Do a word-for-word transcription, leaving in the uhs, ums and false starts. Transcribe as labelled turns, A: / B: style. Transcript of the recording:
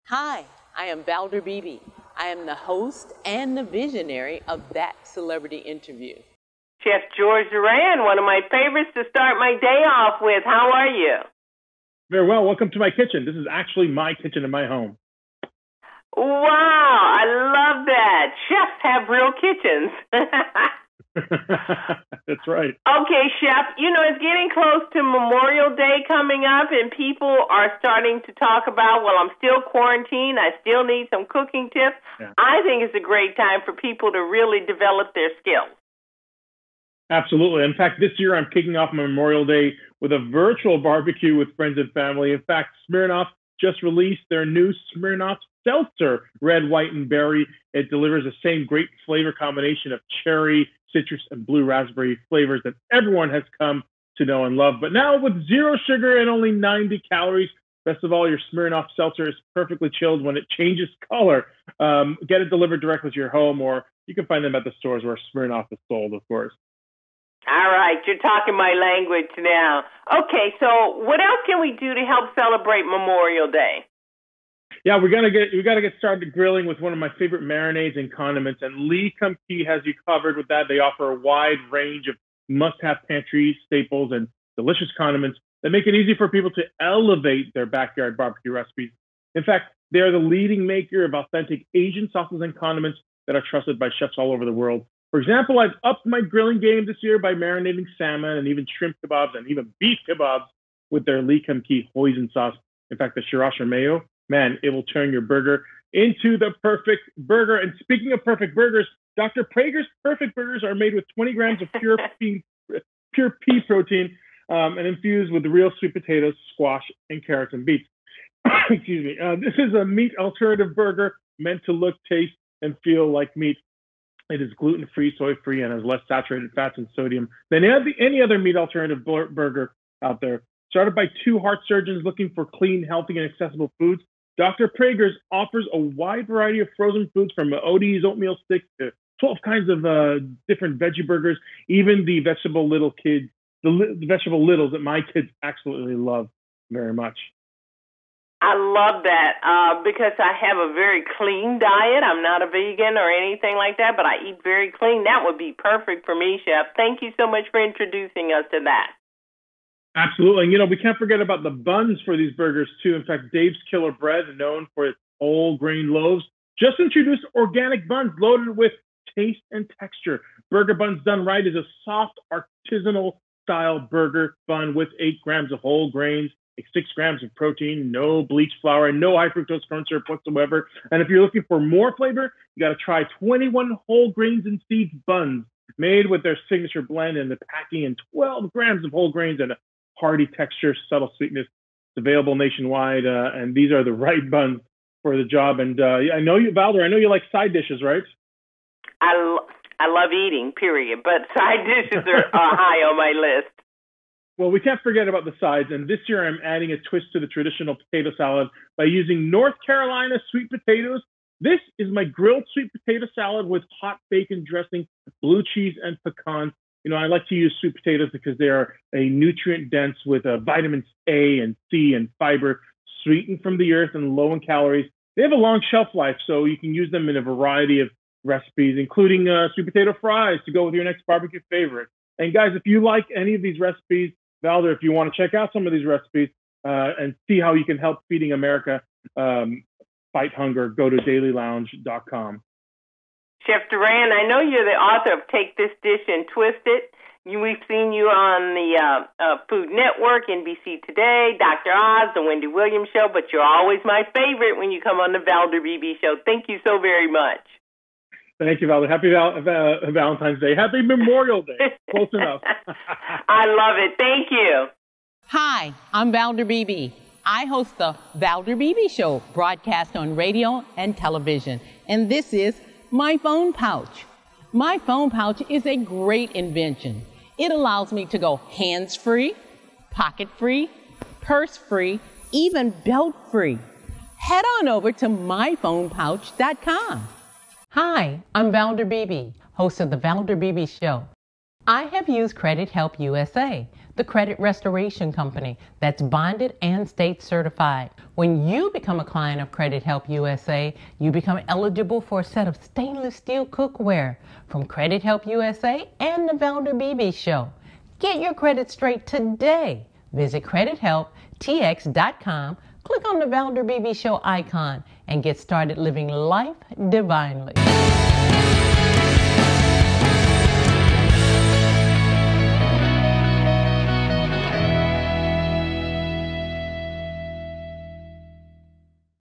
A: Hi, I am Valder Beebe. I am the host and the visionary of That Celebrity Interview.
B: Chef George Duran, one of my favorites to start my day off with. How are you?
C: Very well. Welcome to my kitchen. This is actually my kitchen in my home.
B: Wow, I love that. Chefs have real kitchens.
C: That's right.
B: Okay, Chef, you know, it's getting close to Memorial Day coming up, and people are starting to talk about, well, I'm still quarantined. I still need some cooking tips. Yeah. I think it's a great time for people to really develop their skills.
C: Absolutely. In fact, this year I'm kicking off Memorial Day with a virtual barbecue with friends and family. In fact, Smirnoff just released their new Smirnoff Seltzer, red, white, and berry. It delivers the same great flavor combination of cherry, citrus, and blue raspberry flavors that everyone has come to know and love. But now with zero sugar and only ninety calories. Best of all, your Smirnoff Seltzer is perfectly chilled when it changes color. Um, get it delivered directly to your home, or you can find them at the stores where Smirnoff is sold, of course.
B: All right, you're talking my language now. Okay, so what else can we do to help celebrate Memorial Day?
C: Yeah, we're gonna get we gotta get started grilling with one of my favorite marinades and condiments, and Lee Kum Kee has you covered with that. They offer a wide range of must-have pantry staples and delicious condiments that make it easy for people to elevate their backyard barbecue recipes. In fact, they are the leading maker of authentic Asian sauces and condiments that are trusted by chefs all over the world. For example, I've upped my grilling game this year by marinating salmon and even shrimp kebabs and even beef kebabs with their Lee Kum Kee hoisin sauce. In fact, the sriracha mayo, man, it will turn your burger into the perfect burger. And speaking of perfect burgers, Doctor Praeger's Perfect Burgers are made with twenty grams of pure pea, pure pea protein um, and infused with real sweet potatoes, squash, and carrots and beets. Excuse me. Uh, this is a meat alternative burger meant to look, taste, and feel like meat. It is gluten-free, soy-free, and has less saturated fats and sodium than any other meat alternative burger out there. Started by two heart surgeons looking for clean, healthy, and accessible foods, Doctor Praeger's offers a wide variety of frozen foods from Odie's oatmeal sticks to twelve kinds of uh, different veggie burgers, even the vegetable little kids, the, li the vegetable littles that my kids absolutely love very much.
B: I love that uh, because I have a very clean diet. I'm not a vegan or anything like that, but I eat very clean. That would be perfect for me, Chef. Thank you so much for introducing us to that.
C: Absolutely. And, you know, we can't forget about the buns for these burgers, too. In fact, Dave's Killer Bread, known for its whole grain loaves, just introduced organic buns loaded with taste and texture. Burger Buns Done Right is a soft, artisanal-style burger bun with eight grams of whole grains, six grams of protein, no bleached flour, and no high fructose corn syrup whatsoever. And if you're looking for more flavor, you got to try twenty-one whole grains and seeds buns made with their signature blend and the packing in twelve grams of whole grains and a hearty texture, subtle sweetness. It's available nationwide, uh, and these are the right buns for the job. And uh, I know you, Valder, I know you like side dishes, right?
B: I, lo I love eating, period, but side dishes are, are high on my list.
C: Well, we can't forget about the sides, and this year I'm adding a twist to the traditional potato salad by using North Carolina sweet potatoes. This is my grilled sweet potato salad with hot bacon dressing, blue cheese, and pecans. You know, I like to use sweet potatoes because they are a nutrient dense with uh, vitamins A and C and fiber, sweetened from the earth and low in calories. They have a long shelf life, so you can use them in a variety of recipes, including uh, sweet potato fries to go with your next barbecue favorite. And guys, if you like any of these recipes, Valder, if you want to check out some of these recipes uh, and see how you can help feeding America um, fight hunger, go to daily lounge dot com.
B: Chef Duran, I know you're the author of Take This Dish and Twist It. You, we've seen you on the uh, uh, Food Network, N B C Today, Doctor Oz, The Wendy Williams Show, but you're always my favorite when you come on the Valder Beebe Show. Thank you so very much.
C: Thank you, Valder. Happy val uh, Valentine's Day. Happy Memorial Day. Close enough.
B: I love it. Thank you.
A: Hi, I'm Valder Beebe. I host the Valder Beebe Show, broadcast on radio and television. And this is My Phone Pouch. My Phone Pouch is a great invention. It allows me to go hands-free, pocket-free, purse-free, even belt-free. Head on over to my phone pouch dot com. Hi, I'm Valder Beebe, host of the Valder Beebe Show. I have used Credit Help U S A, the Credit Restoration Company that's bonded and state certified. When you become a client of Credit Help U S A, you become eligible for a set of stainless steel cookware from Credit Help U S A and the Valder Beebe Show. Get your credit straight today. Visit credit help t x dot com, click on the Valder Beebe Show icon, and get started living life divinely.